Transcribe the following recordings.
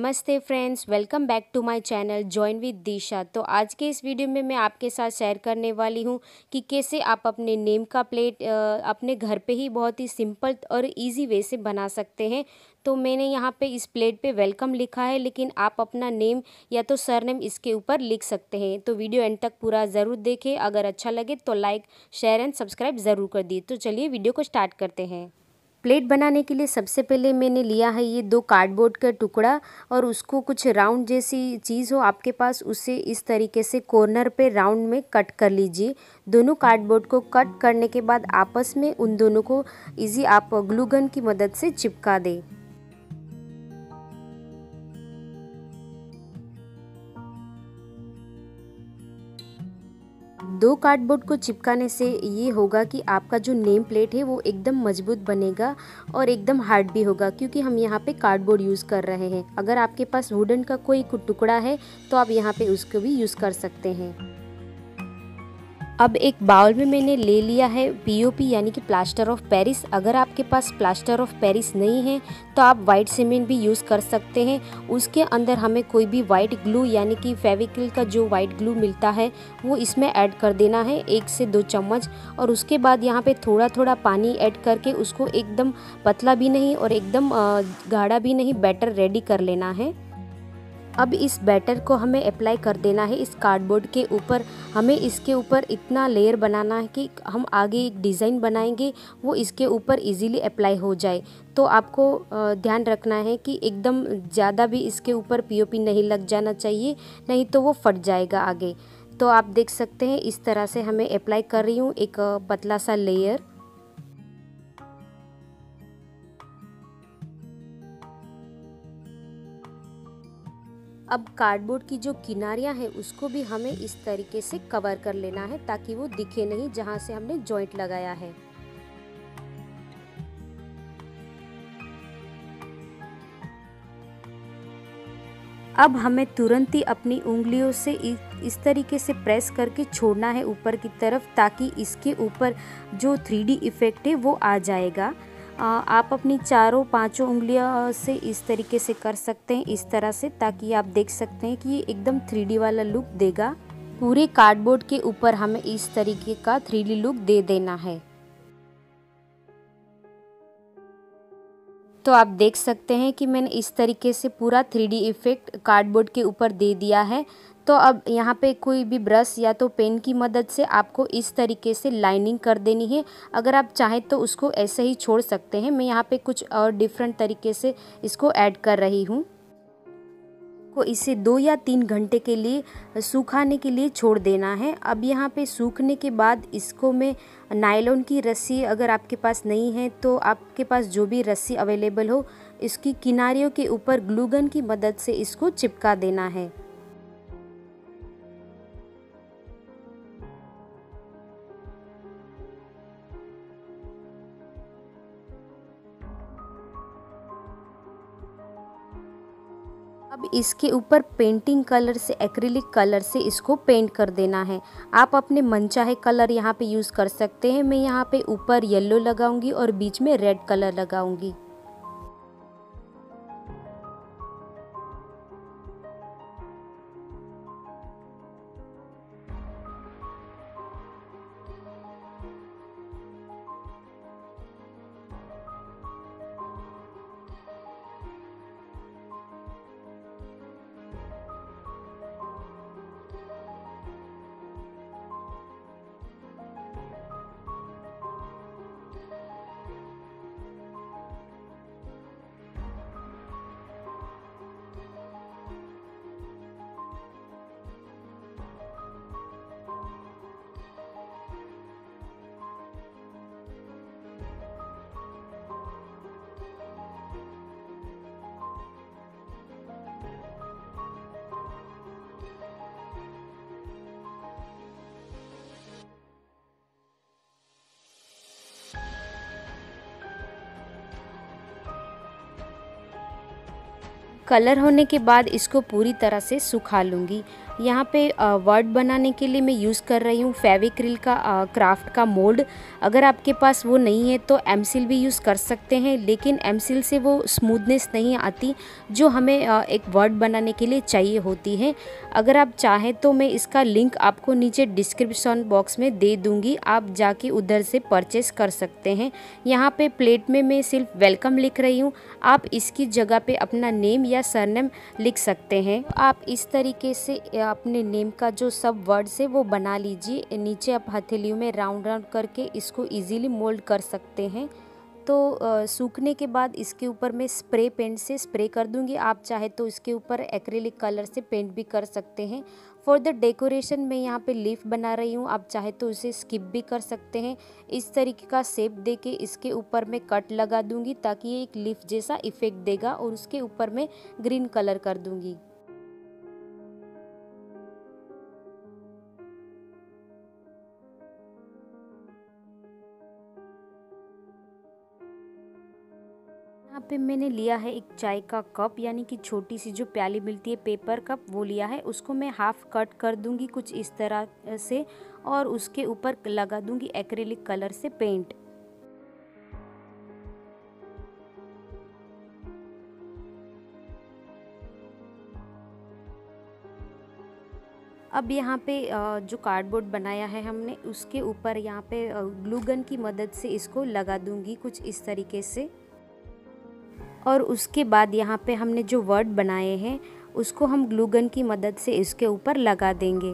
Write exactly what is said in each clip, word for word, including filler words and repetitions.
नमस्ते friends, welcome back to my channel join with Disha. तो आज के इस वीडियो में मैं आपके साथ शेयर करने वाली हूं कि कैसे आप अपने नेम का प्लेट अपने घर पे ही बहुत ही सिंपल और इजी वे से बना सकते हैं। तो मैंने यहां पे इस प्लेट पे वेलकम लिखा है, लेकिन आप अपना नेम या तो सरनेम इसके ऊपर लिख सकते हैं। तो वीडियो एंड तक पूरा ज़रूर देखें। अगर अच्छा लगे तो लाइक, शेयर एंड सब्सक्राइब ज़रूर कर दिए। तो चलिए वीडियो को स्टार्ट करते हैं। प्लेट बनाने के लिए सबसे पहले मैंने लिया है ये दो कार्डबोर्ड का टुकड़ा, और उसको कुछ राउंड जैसी चीज़ हो आपके पास, उससे इस तरीके से कॉर्नर पे राउंड में कट कर लीजिए। दोनों कार्डबोर्ड को कट करने के बाद आपस में उन दोनों को इजी आप ग्लू गन की मदद से चिपका दें। दो कार्डबोर्ड को चिपकाने से ये होगा कि आपका जो नेम प्लेट है वो एकदम मजबूत बनेगा और एकदम हार्ड भी होगा, क्योंकि हम यहाँ पे कार्डबोर्ड यूज़ कर रहे हैं। अगर आपके पास वुडन का कोई टुकड़ा है तो आप यहाँ पे उसको भी यूज़ कर सकते हैं। अब एक बाउल में मैंने ले लिया है पीओपी यानी कि प्लास्टर ऑफ पेरिस। अगर आपके पास प्लास्टर ऑफ पेरिस नहीं है तो आप वाइट सीमेंट भी यूज़ कर सकते हैं। उसके अंदर हमें कोई भी वाइट ग्लू यानी कि फेविक्रिल का जो वाइट ग्लू मिलता है वो इसमें ऐड कर देना है, एक से दो चम्मच। और उसके बाद यहाँ पे थोड़ा थोड़ा पानी ऐड करके उसको एकदम पतला भी नहीं और एकदम गाढ़ा भी नहीं, बैटर रेडी कर लेना है। अब इस बैटर को हमें अप्लाई कर देना है इस कार्डबोर्ड के ऊपर। हमें इसके ऊपर इतना लेयर बनाना है कि हम आगे एक डिज़ाइन बनाएंगे वो इसके ऊपर इजीली अप्लाई हो जाए। तो आपको ध्यान रखना है कि एकदम ज़्यादा भी इसके ऊपर पीओपी नहीं लग जाना चाहिए, नहीं तो वो फट जाएगा आगे। तो आप देख सकते हैं इस तरह से हमें अप्लाई कर रही हूँ एक पतला सा लेयर। अब कार्डबोर्ड की जो किनारियां हैं उसको भी हमें इस तरीके से कवर कर लेना है ताकि वो दिखे नहीं जहां से हमने जॉइंट लगाया है। अब हमें तुरंत ही अपनी उंगलियों से इस तरीके से प्रेस करके छोड़ना है ऊपर की तरफ, ताकि इसके ऊपर जो थ्री डी इफेक्ट है वो आ जाएगा। आप अपनी चारों पांचों उंगलियों से इस तरीके से कर सकते हैं, इस तरह से, ताकि आप देख सकते हैं कि ये एकदम थ्री डी वाला लुक देगा। पूरे कार्डबोर्ड के ऊपर हमें इस तरीके का थ्री डी लुक दे देना है। तो आप देख सकते हैं कि मैंने इस तरीके से पूरा थ्री डी इफेक्ट कार्डबोर्ड के ऊपर दे दिया है। तो अब यहाँ पे कोई भी ब्रश या तो पेन की मदद से आपको इस तरीके से लाइनिंग कर देनी है। अगर आप चाहें तो उसको ऐसे ही छोड़ सकते हैं। मैं यहाँ पे कुछ और डिफरेंट तरीके से इसको ऐड कर रही हूँ। को इसे दो या तीन घंटे के लिए सुखाने के लिए छोड़ देना है। अब यहाँ पे सूखने के बाद इसको मैं नायलॉन की रस्सी, अगर आपके पास नहीं है तो आपके पास जो भी रस्सी अवेलेबल हो, इसकी किनारियों के ऊपर ग्लू गन की मदद से इसको चिपका देना है। अब इसके ऊपर पेंटिंग कलर से, एक्रिलिक कलर से इसको पेंट कर देना है। आप अपने मनचाहे कलर यहाँ पे यूज़ कर सकते हैं। मैं यहाँ पे ऊपर येलो लगाऊंगी और बीच में रेड कलर लगाऊंगी। कलर होने के बाद इसको पूरी तरह से सुखा लूँगी। यहाँ पे वर्ड बनाने के लिए मैं यूज़ कर रही हूँ फेविक्रिल का क्राफ्ट का मोल्ड। अगर आपके पास वो नहीं है तो एमसिल भी यूज़ कर सकते हैं, लेकिन एमसिल से वो स्मूथनेस नहीं आती जो हमें एक वर्ड बनाने के लिए चाहिए होती है। अगर आप चाहें तो मैं इसका लिंक आपको नीचे डिस्क्रिप्शन बॉक्स में दे दूँगी, आप जाके उधर से परचेस कर सकते हैं। यहाँ पे प्लेट में मैं सिर्फ वेलकम लिख रही हूँ, आप इसकी जगह पे अपना नेम या सरनेम लिख सकते हैं। आप इस तरीके से अपने नेम का जो सब वर्ड्स है वो बना लीजिए। नीचे आप हथेलियों में राउंड राउंड करके इसको इजीली मोल्ड कर सकते हैं। तो आ, सूखने के बाद इसके ऊपर मैं स्प्रे पेंट से स्प्रे कर दूंगी। आप चाहे तो इसके ऊपर एक्रिलिक कलर से पेंट भी कर सकते हैं। फॉर द डेकोरेशन मैं यहाँ पे लीफ बना रही हूँ, आप चाहे तो इसे स्किप भी कर सकते हैं। इस तरीके का शेप देके इसके ऊपर मैं कट लगा दूंगी ताकि ये एक लीफ जैसा इफेक्ट देगा, और उसके ऊपर मैं ग्रीन कलर कर दूंगी। यहाँ पे मैंने लिया है एक चाय का कप, यानी कि छोटी सी जो प्याली मिलती है पेपर कप, वो लिया है। उसको मैं हाफ कट कर दूंगी कुछ इस तरह से, और उसके ऊपर लगा दूंगी एक्रिलिक कलर से पेंट। अब यहाँ पे जो कार्डबोर्ड बनाया है हमने, उसके ऊपर यहाँ पे ग्लू गन की मदद से इसको लगा दूंगी कुछ इस तरीके से। और उसके बाद यहाँ पे हमने जो वर्ड बनाए हैं उसको हम ग्लू गन की मदद से इसके ऊपर लगा देंगे।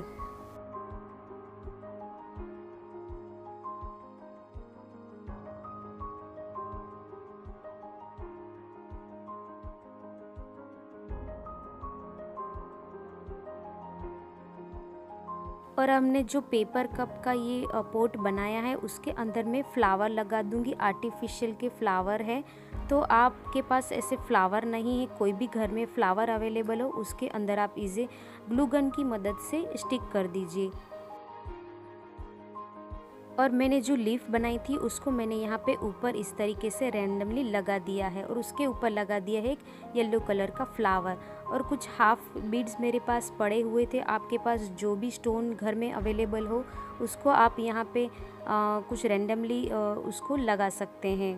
और हमने जो पेपर कप का ये पोट बनाया है उसके अंदर में फ्लावर लगा दूंगी। आर्टिफिशियल के फ्लावर है, तो आपके पास ऐसे फ्लावर नहीं है, कोई भी घर में फ्लावर अवेलेबल हो उसके अंदर आप इसे ग्लू गन की मदद से स्टिक कर दीजिए। और मैंने जो लीफ बनाई थी उसको मैंने यहाँ पे ऊपर इस तरीके से रैंडमली लगा दिया है, और उसके ऊपर लगा दिया है एक येलो कलर का फ्लावर। और कुछ हाफ बीड्स मेरे पास पड़े हुए थे, आपके पास जो भी स्टोन घर में अवेलेबल हो उसको आप यहाँ पे आ, कुछ रैंडमली उसको लगा सकते हैं।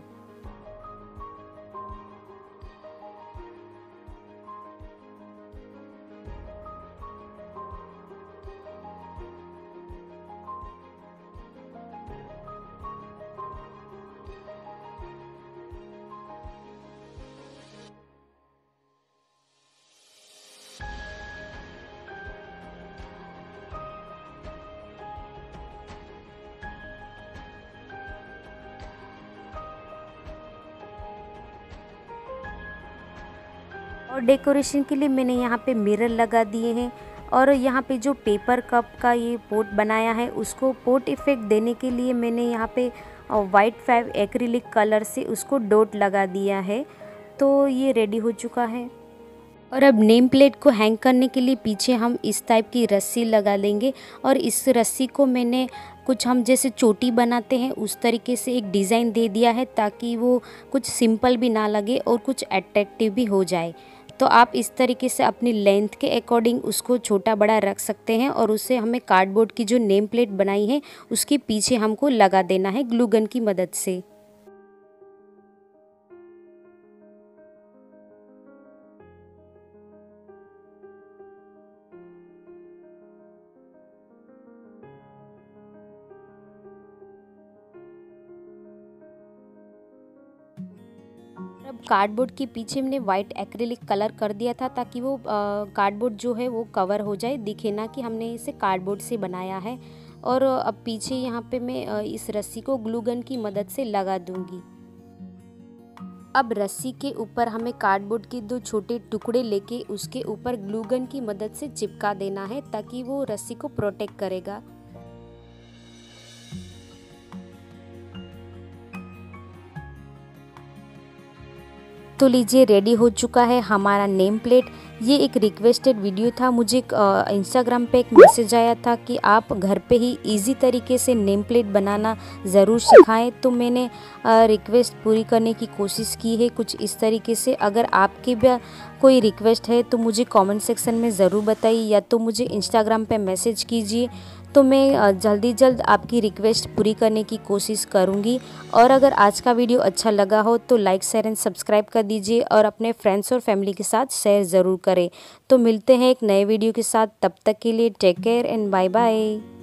और डेकोरेशन के लिए मैंने यहाँ पे मिरर लगा दिए हैं। और यहाँ पे जो पेपर कप का ये पोट बनाया है उसको पोट इफ़ेक्ट देने के लिए मैंने यहाँ पे वाइट फैब एक्रिलिक कलर से उसको डॉट लगा दिया है। तो ये रेडी हो चुका है। और अब नेम प्लेट को हैंग करने के लिए पीछे हम इस टाइप की रस्सी लगा देंगे, और इस रस्सी को मैंने कुछ हम जैसे चोटी बनाते हैं उस तरीके से एक डिज़ाइन दे दिया है ताकि वो कुछ सिंपल भी ना लगे और कुछ अट्रैक्टिव भी हो जाए। तो आप इस तरीके से अपनी लेंथ के अकॉर्डिंग उसको छोटा बड़ा रख सकते हैं, और उसे हमें कार्डबोर्ड की जो नेम प्लेट बनाई है उसके पीछे हमको लगा देना है ग्लू गन की मदद से। अब कार्डबोर्ड के पीछे मैंने वाइट एक्रिलिक कलर कर दिया था ताकि वो कार्डबोर्ड जो है वो कवर हो जाए, दिखे ना कि हमने इसे कार्डबोर्ड से बनाया है। और अब पीछे यहाँ पे मैं इस रस्सी को ग्लू गन की मदद से लगा दूंगी। अब रस्सी के ऊपर हमें कार्डबोर्ड के दो छोटे टुकड़े लेके उसके ऊपर ग्लू गन की मदद से चिपका देना है ताकि वो रस्सी को प्रोटेक्ट करेगा। तो लीजिए रेडी हो चुका है हमारा नेम प्लेट। ये एक रिक्वेस्टेड वीडियो था, मुझे इंस्टाग्राम पे एक मैसेज आया था कि आप घर पे ही इजी तरीके से नेम प्लेट बनाना ज़रूर सिखाएं, तो मैंने रिक्वेस्ट पूरी करने की कोशिश की है कुछ इस तरीके से। अगर आपकी भी कोई रिक्वेस्ट है तो मुझे कमेंट सेक्शन में ज़रूर बताइए या तो मुझे इंस्टाग्राम पे मैसेज कीजिए, तो मैं जल्दी जल्द आपकी रिक्वेस्ट पूरी करने की कोशिश करूंगी। और अगर आज का वीडियो अच्छा लगा हो तो लाइक शेयर एंड सब्सक्राइब कर दीजिए और अपने फ्रेंड्स और फैमिली के साथ शेयर ज़रूर करें। तो मिलते हैं एक नए वीडियो के साथ, तब तक के लिए take care and bye bye.